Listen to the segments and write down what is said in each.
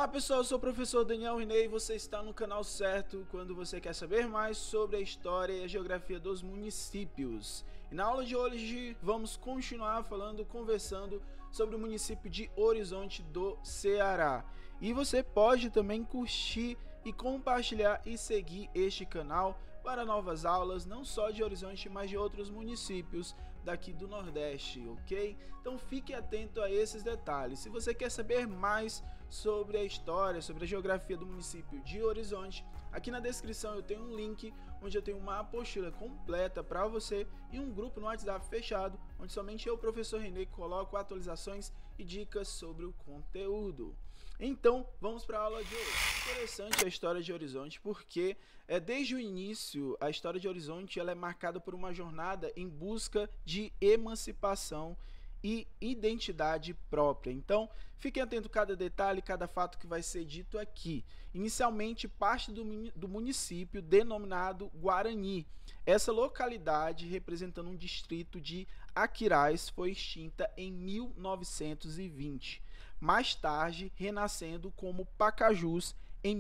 Olá pessoal, eu sou o professor Daniel Rinei e você está no canal certo quando você quer saber mais sobre a história e a geografia dos municípios. E na aula de hoje vamos continuar conversando sobre o município de Horizonte do Ceará. E você pode também curtir e compartilhar e seguir este canal para novas aulas, não só de Horizonte, mas de outros municípios daqui do Nordeste, ok? Então fique atento a esses detalhes. Se você quer saber mais sobre a história, sobre a geografia do município de Horizonte, aqui na descrição eu tenho um link onde eu tenho uma apostila completa para você e um grupo no WhatsApp fechado, onde somente eu, professor Renê, coloco atualizações e dicas sobre o conteúdo. Então, vamos para a aula de hoje. Interessante a história de Horizonte, porque desde o início a história de Horizonte ela é marcada por uma jornada em busca de emancipação e identidade própria. Então, fiquem atentos a cada detalhe, cada fato que vai ser dito aqui. Inicialmente, parte do município denominado Guarani. Essa localidade, representando um distrito de Aquiraz, foi extinta em 1920. Mais tarde, renascendo como Pacajus em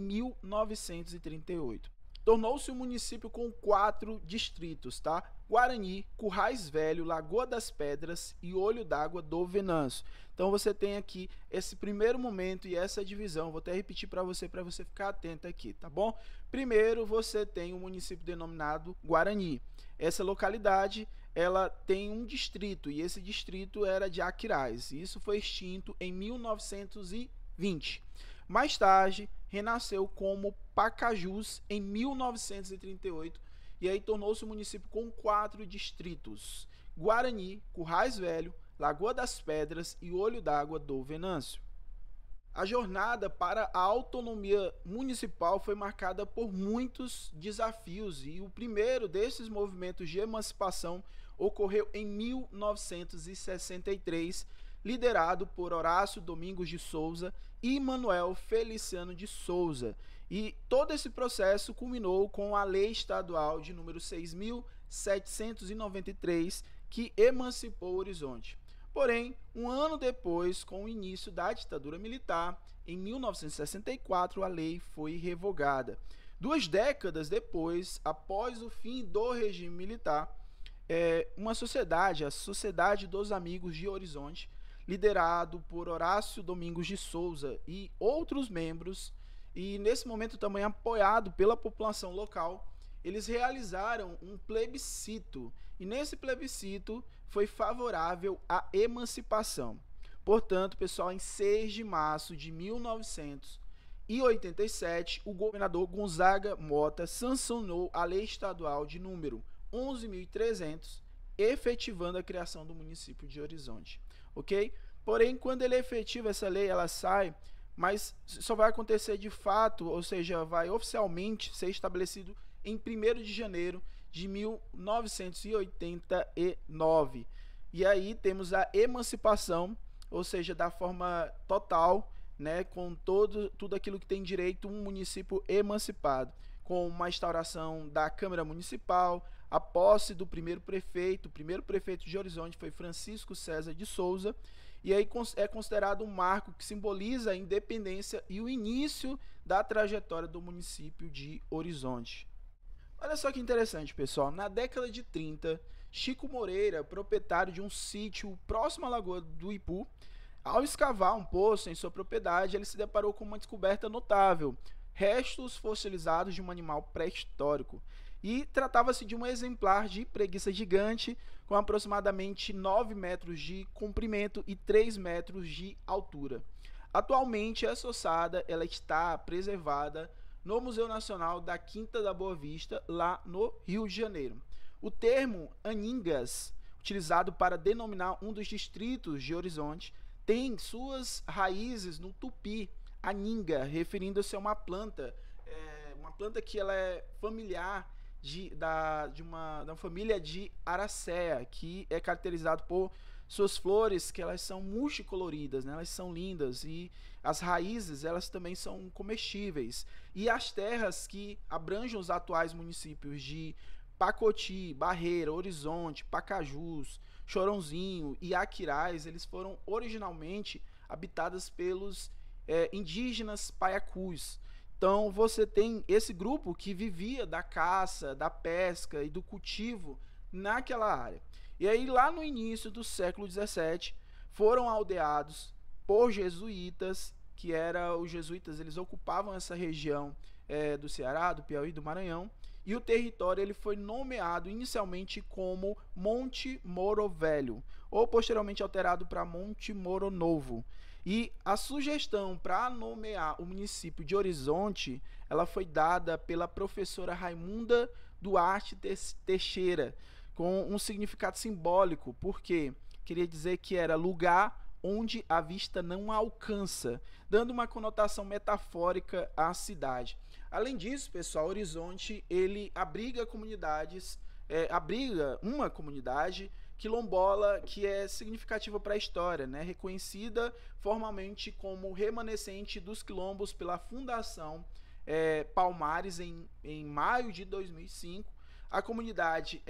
1938. Tornou-se um município com 4 distritos, tá? Guarani, Currais Velho, Lagoa das Pedras e Olho d'Água do Venâncio. Então você tem aqui esse primeiro momento e essa divisão. Vou até repetir para você ficar atento aqui, tá bom? Primeiro você tem um município denominado Guarani. Essa localidade ela tem um distrito e esse distrito era de Aquiraz. Isso foi extinto em 1920. Mais tarde, renasceu como Pacajus em 1938 e aí tornou-se um município com 4 distritos: Guarani, Currais Velho, Lagoa das Pedras e Olho d'Água do Venâncio. A jornada para a autonomia municipal foi marcada por muitos desafios e o primeiro desses movimentos de emancipação ocorreu em 1963, liderado por Horácio Domingos de Souza e Manuel Feliciano de Souza. E todo esse processo culminou com a Lei Estadual de número 6.793, que emancipou o Horizonte. Porém, um ano depois, com o início da ditadura militar, em 1964, a lei foi revogada. 2 décadas depois, após o fim do regime militar, uma sociedade, a Sociedade dos Amigos de Horizonte, liderado por Horácio Domingos de Souza e outros membros, e nesse momento também apoiado pela população local, eles realizaram um plebiscito, e nesse plebiscito foi favorável à emancipação. Portanto, pessoal, em 6 de março de 1987, o governador Gonzaga Mota sancionou a Lei Estadual de número 11.300, efetivando a criação do município de Horizonte, ok? Porém, quando ele efetiva essa lei, ela sai, mas só vai acontecer de fato, ou seja, vai oficialmente ser estabelecido em 1º de janeiro de 1989. E aí temos a emancipação, ou seja, da forma total, né, com tudo aquilo que tem direito um município emancipado, com uma instauração da Câmara Municipal, a posse do primeiro prefeito. O primeiro prefeito de Horizonte foi Francisco César de Souza, e aí é considerado um marco que simboliza a independência e o início da trajetória do município de Horizonte. Olha só que interessante, pessoal. Na década de 30, Chico Moreira, proprietário de um sítio próximo à Lagoa do Ipu, ao escavar um poço em sua propriedade, ele se deparou com uma descoberta notável: restos fossilizados de um animal pré-histórico. E tratava-se de um exemplar de preguiça gigante com aproximadamente 9 metros de comprimento e 3 metros de altura. Atualmente, essa ossada ela está preservada no Museu Nacional da Quinta da Boa Vista, lá no Rio de Janeiro. O termo aningas, utilizado para denominar um dos distritos de Horizonte, tem suas raízes no tupi, aninga, referindo-se a uma planta que ela é familiar de uma família de Aracea, que é caracterizado por suas flores, que elas são multicoloridas, né? Elas são lindas, e as raízes elas também são comestíveis. E as terras que abrangem os atuais municípios de Pacoti, Barreira, Horizonte, Pacajus, Chorãozinho e Aquiraz, eles foram originalmente habitadas pelos indígenas paiacus. Então você tem esse grupo que vivia da caça, da pesca e do cultivo naquela área. E aí lá no início do século XVII foram aldeados por jesuítas, que eram os jesuítas, eles ocupavam essa região do Ceará, do Piauí, do Maranhão, e o território ele foi nomeado inicialmente como Monte Moro Velho, ou posteriormente alterado para Monte Moro Novo. E a sugestão para nomear o município de Horizonte, ela foi dada pela professora Raimunda Duarte Teixeira, com um significado simbólico, porque queria dizer que era lugar onde a vista não alcança, dando uma conotação metafórica à cidade. Além disso, pessoal, Horizonte ele abriga comunidades, abriga uma comunidade quilombola que é significativa para a história, né? Reconhecida formalmente como remanescente dos quilombos pela Fundação Palmares em maio de 2005. A comunidade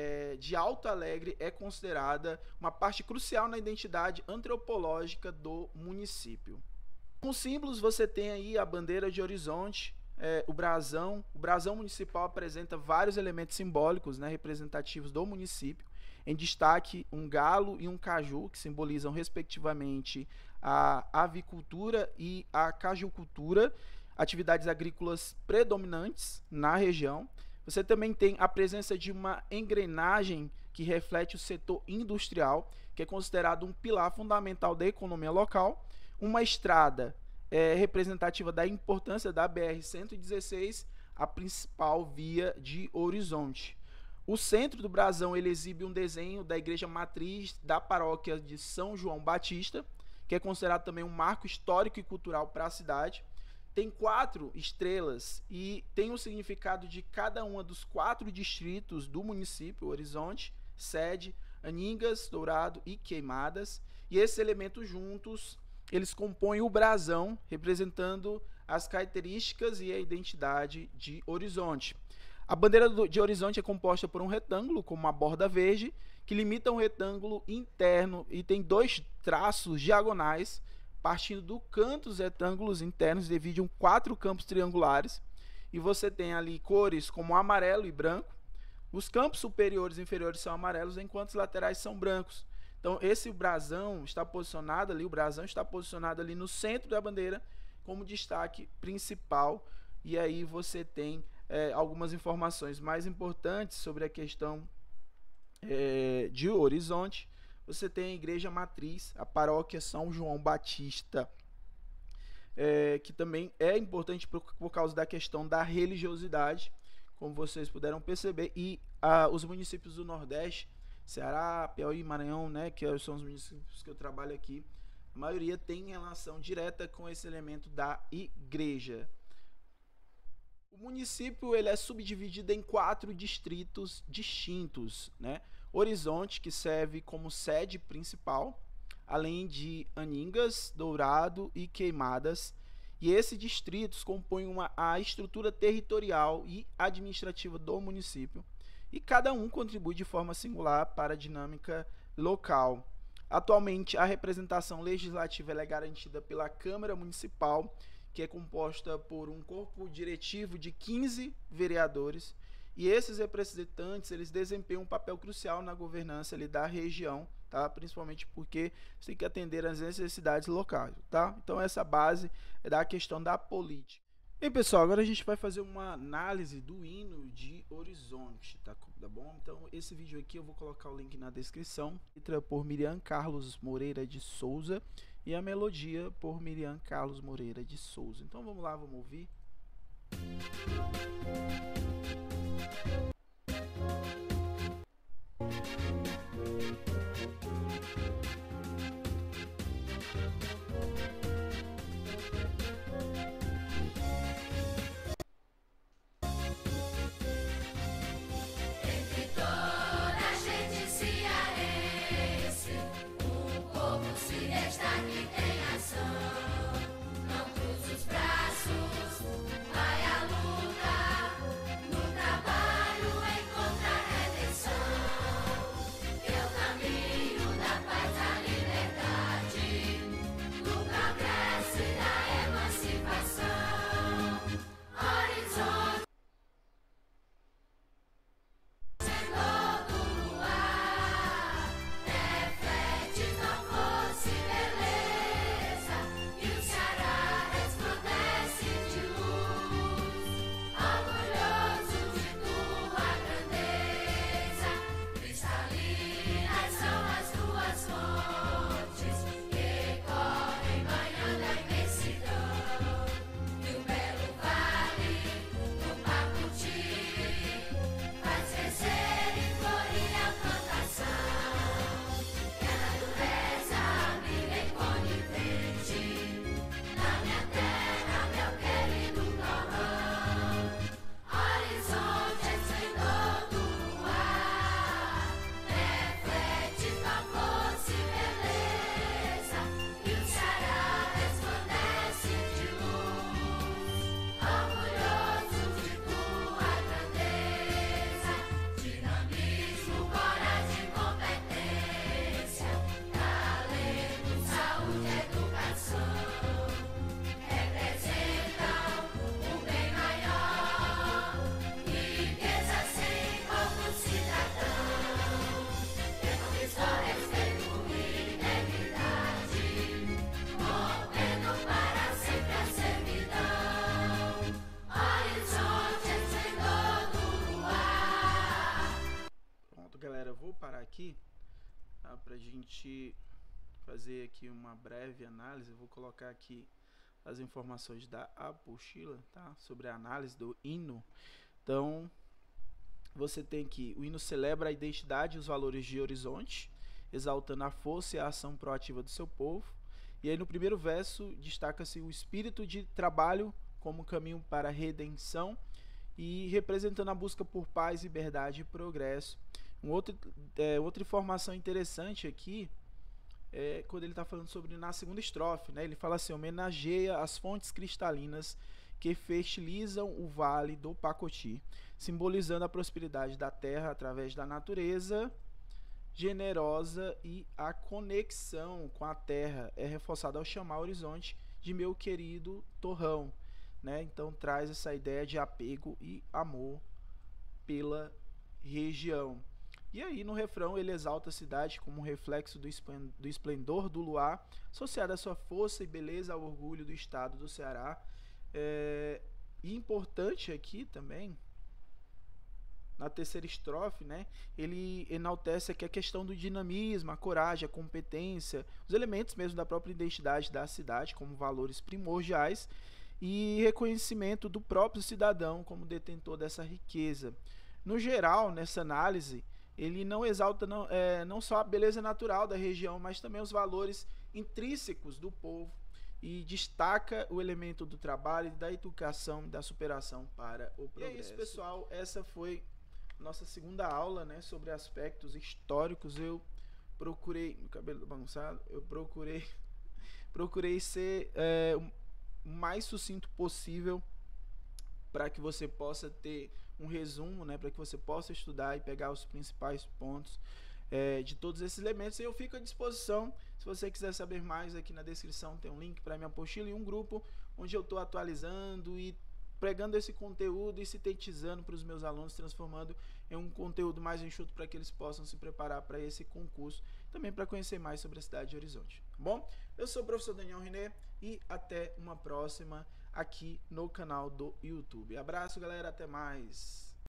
de Alto Alegre é considerada uma parte crucial na identidade antropológica do município. Como símbolos você tem aí a bandeira de Horizonte, o brasão. O brasão municipal apresenta vários elementos simbólicos, né, representativos do município. Em destaque, um galo e um caju, que simbolizam respectivamente a avicultura e a cajucultura, atividades agrícolas predominantes na região. Você também tem a presença de uma engrenagem que reflete o setor industrial, que é considerado um pilar fundamental da economia local. Uma estrada representativa da importância da BR-116, a principal via de Horizonte. O centro do brasão ele exibe um desenho da igreja matriz da paróquia de São João Batista, que é considerado também um marco histórico e cultural para a cidade. Tem 4 estrelas e tem o significado de cada uma dos 4 distritos do município: Horizonte, Sede, Aningas, Dourado e Queimadas. E esses elementos juntos, eles compõem o brasão, representando as características e a identidade de Horizonte. A bandeira de Horizonte é composta por um retângulo com uma borda verde, que limita um retângulo interno e tem 2 traços diagonais, partindo do canto dos retângulos internos, dividem 4 campos triangulares, e você tem ali cores como amarelo e branco. Os campos superiores e inferiores são amarelos, enquanto os laterais são brancos. Então esse brasão está posicionado ali, no centro da bandeira como destaque principal. E aí você tem algumas informações mais importantes sobre a questão de Horizonte. Você tem a igreja matriz, a paróquia São João Batista, que também é importante por causa da questão da religiosidade, como vocês puderam perceber. E os municípios do Nordeste, Ceará, Piauí e Maranhão, né, que são os municípios que eu trabalho aqui, a maioria tem relação direta com esse elemento da igreja. O município ele é subdividido em 4 distritos distintos, né? Horizonte, que serve como sede principal, além de Aningas, Dourado e Queimadas. E esses distritos compõem a estrutura territorial e administrativa do município, e cada um contribui de forma singular para a dinâmica local. Atualmente, a representação legislativa é garantida pela Câmara Municipal, que é composta por um corpo diretivo de 15 vereadores, e esses representantes eles desempenham um papel crucial na governança ali da região, tá? Principalmente porque você tem que atender às necessidades locais, tá? Então essa base é da questão da política. Bem, pessoal, agora a gente vai fazer uma análise do hino de Horizonte, tá bom? Então esse vídeo aqui eu vou colocar o link na descrição. Letra por Miriam Carlos Moreira de Souza e a melodia por Miriam Carlos Moreira de Souza. Então vamos lá, vamos ouvir. tá? Para a gente fazer aqui uma breve análise, eu vou colocar aqui as informações da apostila, tá? Sobre a análise do hino. Então, você tem que o hino celebra a identidade e os valores de Horizonte, exaltando a força e a ação proativa do seu povo. E aí no primeiro verso destaca-se o espírito de trabalho como caminho para a redenção e representando a busca por paz, liberdade e progresso. Outra informação interessante aqui é quando ele está falando sobre na segunda estrofe, né? Ele fala assim: homenageia as fontes cristalinas que fertilizam o vale do Pacoti, simbolizando a prosperidade da terra através da natureza generosa, e a conexão com a terra é reforçada ao chamar o Horizonte de meu querido torrão, né? Então traz essa ideia de apego e amor pela região. E aí no refrão ele exalta a cidade como um reflexo do esplendor do luar, associado à sua força e beleza, ao orgulho do estado do Ceará. E importante aqui também, na terceira estrofe, né, ele enaltece aqui a questão do dinamismo, a coragem, a competência, os elementos mesmo da própria identidade da cidade como valores primordiais e reconhecimento do próprio cidadão como detentor dessa riqueza. No geral, nessa análise, ele não exalta não só a beleza natural da região, mas também os valores intrínsecos do povo e destaca o elemento do trabalho, da educação e da superação para o progresso. E é isso, pessoal. Essa foi nossa segunda aula, né, sobre aspectos históricos. Eu procurei, no cabelo bagunçado, eu procurei ser o mais sucinto possível para que você possa ter um resumo, né, para que você possa estudar e pegar os principais pontos de todos esses elementos. E eu fico à disposição, se você quiser saber mais, aqui na descrição tem um link para minha apostila e um grupo onde eu estou atualizando e pregando esse conteúdo e sintetizando para os meus alunos, transformando em um conteúdo mais enxuto para que eles possam se preparar para esse concurso, também para conhecer mais sobre a cidade de Horizonte, tá bom? Eu sou o professor Daniel Riné e até uma próxima aqui no canal do YouTube. Abraço, galera, até mais!